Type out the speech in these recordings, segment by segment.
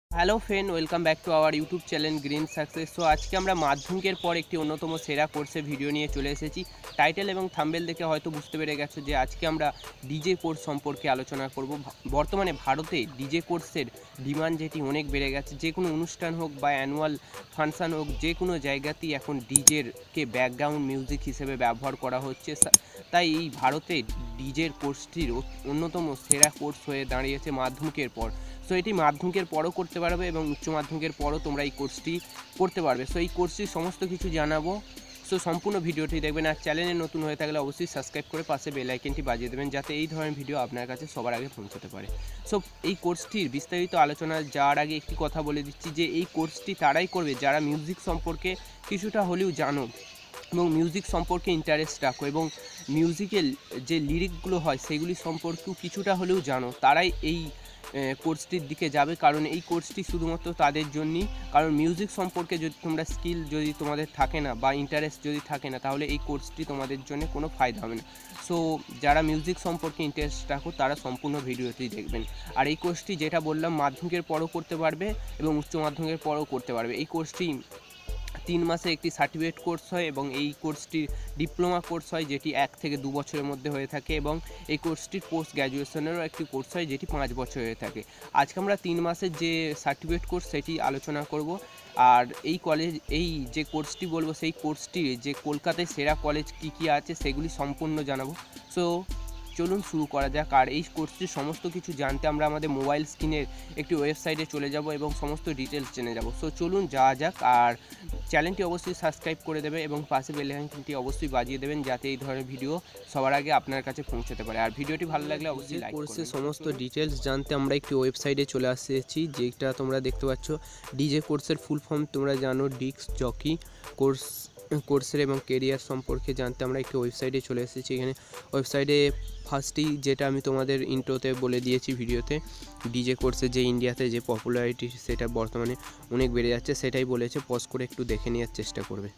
Hello friend, welcome back to our YouTube channel green success. So আজকে আমরা মাধ্যমিকের পর একটি অন্যতম সেরা কোর্সের ভিডিও নিয়ে চলে এসেছি। টাইটেল এবং থাম্বনেল দেখে হয়তো বুঝতে পেরে গেছো যে আজকে আমরা ডিজে কোর্স সম্পর্কে আলোচনা করব। বর্তমানে ভারতে ডিজে কোর্সের ডিমান্ড যেটি অনেক বেড়ে গেছে। যে কোনো অনুষ্ঠান হোক বা অ্যানুয়াল ফাংশান হোক, যে কোনো জায়গাতেই এখন ডিজেরকে ব্যাকগ্রাউন্ড মিউজিক হিসেবে ব্যবহার করা হচ্ছে। তাই এই ভারতে ডিজের কোর্সটির অন্যতম সেরা কোর্স হয়ে দাঁড়িয়েছে মাধ্যমিকের পর। সো এটি মাধ্যমিকের পরও করতে পারবে এবং উচ্চ মাধ্যমিকের পরও তোমরা এই কোর্সটি করতে পারবে। সো এই কোর্সটির সমস্ত কিছু জানাবো। সো সম্পূর্ণ ভিডিওটি দেখবেন, আর চ্যানেলে নতুন হয়ে থাকলে অবশ্যই সাবস্ক্রাইব করে পাশে বেল আইকনটি বাজিয়ে দেবেন, যাতে এই ধরনের ভিডিও আপনার কাছে সবার আগে পৌঁছাতে পারে। সো এই কোর্সটির বিস্তারিত আলোচনা যাওয়ার আগে একটি কথা বলে দিচ্ছি যে এই কোর্সটি তারাই করবে যারা মিউজিক সম্পর্কে কিছুটা হলেও জানো এবং মিউজিক সম্পর্কে ইন্টারেস্ট রাখো এবং মিউজিক্যাল যে লিরিকগুলো হয় সেগুলি সম্পর্কেও কিছুটা হলেও জানো। তারাই এই কোর্সটির দিকে যাবে, কারণ এই কোর্সটি শুধুমাত্র তাদের জন্যই। কারণ মিউজিক সম্পর্কে যদি তোমরা স্কিল যদি তোমাদের থাকে না বা ইন্টারেস্ট যদি থাকে না, তাহলে এই কোর্সটি তোমাদের জন্য কোনো ফায়দা হবে না। সো যারা মিউজিক সম্পর্কে ইন্টারেস্ট রাখো তারা সম্পূর্ণ ভিডিওটি দেখবেন। আর এই কোর্সটি যেটা বললাম মাধ্যমিকের পরও করতে পারবে এবং উচ্চ মাধ্যমিকের পরও করতে পারবে। এই কোর্সটি 3 মাসে একটি সার্টিফিকেট কোর্স হয় এবং এই কোর্সটির ডিপ্লোমা কোর্স হয়, যেটি 1 থেকে 2 বছরের মধ্যে হয়ে থাকে, এবং এই কোর্সটির পোস্ট গ্র্যাজুয়েশনেরও একটি কোর্স হয় যেটি 5 বছর হয়ে থাকে। আজকে আমরা 3 মাসের যে সার্টিফিকেট কোর্স সেটি আলোচনা করব। আর এই যে কোর্সটি বলবো সেই কোর্সটি যে কলকাতায় সেরা কলেজ কী কী আছে সেগুলি সম্পূর্ণ জানাবো। সো চলুন শুরু করা যাক। আর এই কোর্সটির সমস্ত কিছু জানতে আমরা আমাদের মোবাইল স্ক্রিনের একটি ওয়েবসাইটে চলে যাব এবং সমস্ত ডিটেলস জেনে যাব। সো চলুন যাওয়া যাক। আর চ্যানেলটি অবশ্যই সাবস্ক্রাইব করে দেবে এবং পাশে বেল আইকনটি অবশ্যই বাজিয়ে দেবেন, যাতে এই ধরনের ভিডিও সবার আগে আপনার কাছে পৌঁছাতে পারে। আর ভিডিওটি ভালো লাগলে অবশ্যই লাইক করবেন। কোর্সের সমস্ত ডিটেলস জানতে আমরা একটি ওয়েবসাইটে চলে আসছি, যেটা তোমরা দেখতে পাচ্ছ। ডিজে কোর্সের ফুল ফর্ম তোমরা জানো, ডিস্ক জকি কোর্সের এবং কেরিয়ার সম্পর্কে জানতে আমরা একটি ওয়েবসাইটে চলে এসেছি। এখানে ওয়েবসাইটে ফার্স্টেই যেটা আমি তোমাদের ইন্ট্রোতে বলে দিয়েছি ভিডিওতে, ডিজে কোর্সের যে ইন্ডিয়াতে যে পপুলারিটি সেটা বর্তমানে অনেক বেড়ে যাচ্ছে, সেটাই বলেছে। পজ করে একটু দেখে নেওয়ার চেষ্টা করবে।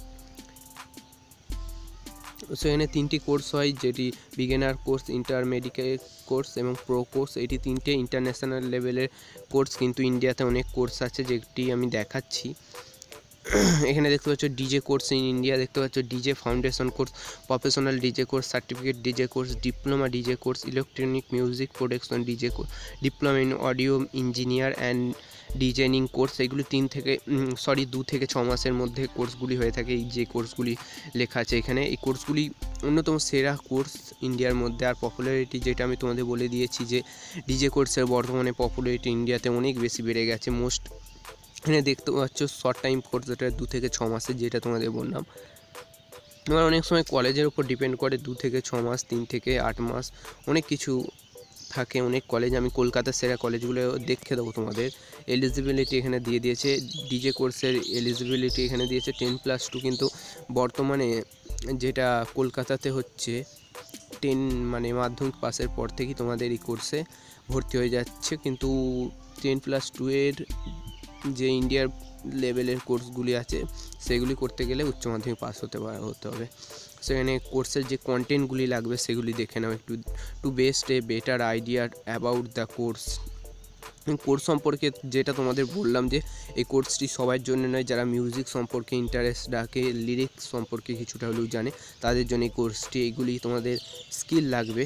সেখানে 3টি কোর্স হয়, যেটি বিগিনার কোর্স, ইন্টারমিডিয়েট কোর্স এবং প্রো কোর্স। এটি 3টে ইন্টারন্যাশনাল লেভেলের কোর্স, কিন্তু ইন্ডিয়াতে অনেক কোর্স আছে যেটি আমি দেখাচ্ছি। এখানে দেখতে পাচ্ছ ডিজে কোর্স ইন ইন্ডিয়া, দেখতে পাচ্ছ DJ foundation course, professional DJ course, certificate DJ course, diploma DJ course, electronic music production DJ course, diploma in audio engineer and designing course. এগুলি 2 থেকে 6 মাসের মধ্যে কোর্সগুলি হয়ে থাকে। এই যে কোর্সগুলি লেখা আছে এখানে, এই কোর্সগুলি অন্যতম সেরা কোর্স ইন্ডিয়ার মধ্যে। আর পপুলারিটি যেটা আমি তোমাদের বলে দিয়েছি যে ডিজে কোর্সের বর্তমানে পপুলারিটি ইন্ডিয়াতে অনেক বেশি বেড়ে গেছে। এখানে দেখতে পাচ্ছ শর্ট টাইম কোর্স, যেটা 2 থেকে 6 মাসের, যেটা তোমাদের বললাম। এবার অনেক সময় কলেজের উপর ডিপেন্ড করে, 2 থেকে 6 মাস, 3 থেকে 8 মাস, অনেক কিছু থাকে। অনেক কলেজ, আমি কলকাতার সেরা কলেজগুলো দেখে দেবো তোমাদের। এলিজিবিলিটি এখানে দিয়ে দিয়েছে, ডিজে কোর্সের এলিজিবিলিটি এখানে দিয়েছে 10+2, কিন্তু বর্তমানে যেটা কলকাতাতে হচ্ছে 10 মানে মাধ্যমিক পাসের পর থেকেই তোমাদের এই কোর্সে ভর্তি হয়ে যাচ্ছে। কিন্তু 10+2 এর যে ইন্ডিয়ার লেভেলের কোর্সগুলি আছে সেগুলি করতে গেলে উচ্চ মাধ্যমিক পাস হতে হবে। সেখানে কোর্সের যে কন্টেন্টগুলি লাগবে সেগুলি দেখে নাও একটু। To best a better idea about the course সম্পর্কে যেটা তোমাদের বললাম যে এই কোর্সটি সবার জন্য নয়, যারা মিউজিক সম্পর্কে ইন্টারেস্ট রাখে, লিরিক্স সম্পর্কে কিছুটা হলেও জানে, তাদের জন্য এই কোর্সটি। এইগুলি তোমাদের স্কিল লাগবে।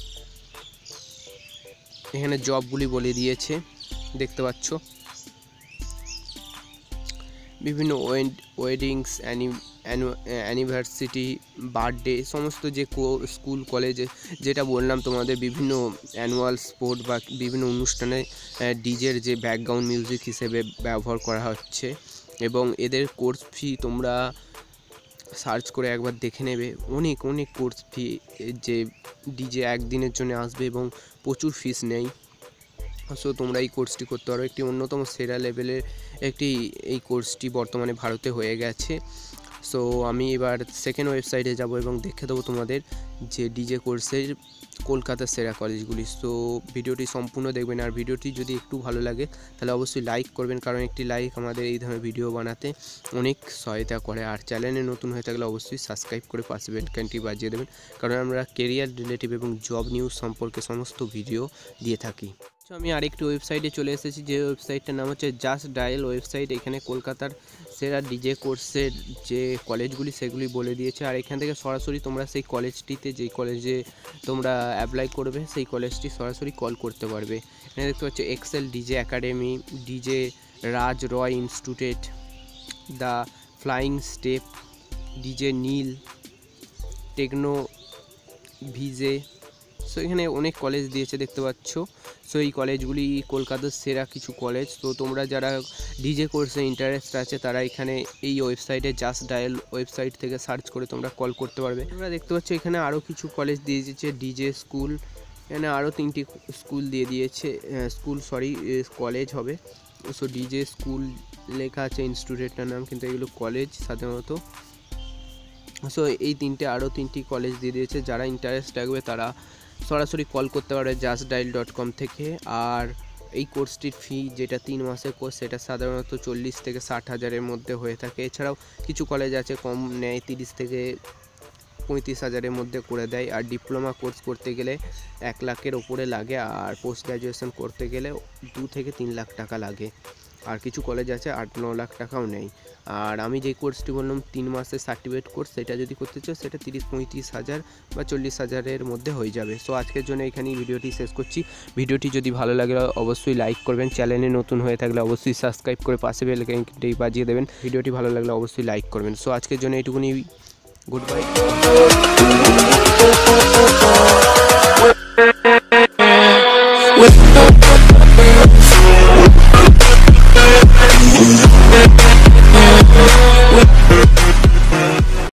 এখানে জবগুলি বলে দিয়েছে, দেখতে পাচ্ছ। বিভিন্ন ওয়েডিংস, অ্যানিভার্সিটি, বার্থডে, সমস্ত যে স্কুল কলেজে যেটা বললাম তোমাদের, বিভিন্ন অ্যানুয়াল স্পোর্ট বা বিভিন্ন অনুষ্ঠানে ডিজের যে ব্যাকগ্রাউন্ড মিউজিক হিসেবে ব্যবহার করা হচ্ছে। এবং এদের কোর্স ফি তোমরা সার্চ করে একবার দেখে নেবে। অনেক কোর্স ফি, যে ডিজে একদিনের জন্য আসবে এবং প্রচুর ফিস নেই। সো তোমরা এই কোর্সটি করতে পারো। একটি অন্যতম সেরা লেভেলের এই কোর্সটি বর্তমানে ভারতে হয়ে গেছে। সো আমি এবার সেকেন্ড ওয়েবসাইটে যাব এবং দেখে দেবো তোমাদের যে ডিজে কোর্সের কলকাতার সেরা কলেজগুলি। সো ভিডিওটি সম্পূর্ণ দেখবেন। আর ভিডিওটি যদি একটু ভালো লাগে তাহলে অবশ্যই লাইক করবেন, কারণ একটি লাইক আমাদের এই ধরনের ভিডিও বানাতে অনেক সহায়তা করে। আর চ্যানেলে নতুন হয়ে থাকলে অবশ্যই সাবস্ক্রাইব করে পাশে বেল আইকনটি বাজিয়ে দেবেন, কারণ আমরা কেরিয়ার রিলেটিভ এবং জব নিউজ সম্পর্কে সমস্ত ভিডিও দিয়ে থাকি। সো আমি আরেকটি ওয়েবসাইটে চলে এসেছি, যে ওয়েবসাইটটার নাম হচ্ছে জাস্ট ডায়াল ওয়েবসাইট। এখানে কলকাতার সেরা ডিজে কোর্সের যে কলেজগুলি সেগুলি বলে দিয়েছে, আর এখান থেকে সরাসরি তোমরা সেই কলেজটিতে, যেই কলেজে তোমরা অ্যাপ্লাই করবে সেই কলেজটি সরাসরি কল করতে পারবে। এখানে দেখতে পাচ্ছ Excel DJ academy, DJ Raj Roy institute, the flying step, DJ Neel, techno VJ. So এখানে অনেক কলেজ দিয়েছে দেখতে পাচ্ছ। সো এই কলেজগুলি কলকাতার সেরা কিছু কলেজ। তো তোমরা যারা ডিজে কোর্সে ইন্টারেস্ট আছে তারা এখানে এই ওয়েবসাইটে জাস্ট ডায়াল ওয়েবসাইট থেকে সার্চ করে তোমরা কল করতে পারবে। তোমরা দেখতে পাচ্ছ এখানে আরও কিছু কলেজ দিয়ে দিয়েছে, ডিজে স্কুল, এখানে আরও 3টি স্কুল দিয়ে দিয়েছে, কলেজ হবে। সো ডিজে স্কুল লেখা আছে ইনস্টিটিউটের নাম, কিন্তু এগুলো কলেজ সাধারণত। সো এই আরও 3টি কলেজ দিয়ে দিয়েছে। যারা ইন্টারেস্ট থাকবে তারা সরাসরি কল করতে পারে justdial.com থেকে। আর এই কোর্সটির ফি, যেটা 3 মাসের কোর্স, সেটা সাধারণত 40 থেকে 60 হাজারের মধ্যে হয়ে থাকে। এছাড়াও কিছু কলেজ আছে কম নেয়, 30 থেকে 35 হাজারের মধ্যে করে দেয়। আর ডিপ্লোমা কোর্স করতে গেলে 1 লাখের ওপরে লাগে, আর পোস্ট গ্র্যাজুয়েশন করতে গেলে 2 থেকে 3 লাখ টাকা লাগে। আর কিছু কলেজ আছে 8-9 লাখ টাকাও নেই। আর আমি যেই কোর্সটি বললাম 3 মাসের সার্টিফিকেট কোর্স, সেটা যদি করতে চাও সেটা 30-35 হাজার বা 40 হাজারের মধ্যে হয়ে যাবে। সো আজকের জন্য এখানেই ভিডিওটি শেষ করছি। ভিডিওটি যদি ভালো লাগে অবশ্যই লাইক করবেন, চ্যানেলে নতুন হয়ে থাকলে অবশ্যই সাবস্ক্রাইব করে পাশে বেল আইকনটি বাজিয়ে দেবেন। ভিডিওটি ভালো লাগলে অবশ্যই লাইক করবেন। সো আজকের জন্য এইটুকুনি, গুড বাই।